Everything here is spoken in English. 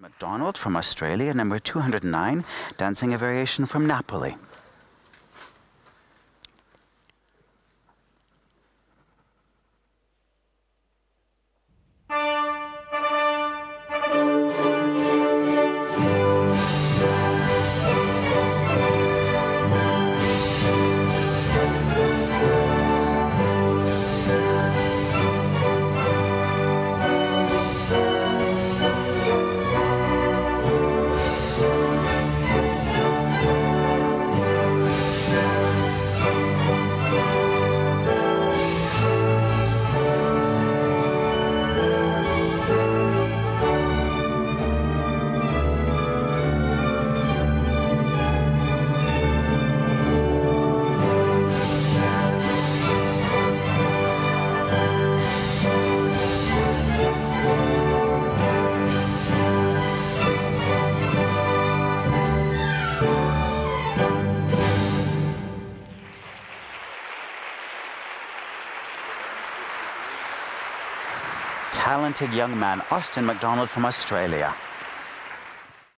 McDonald from Australia, number 209, dancing a variation from Napoli. Talented young man, Austin McDonald from Australia.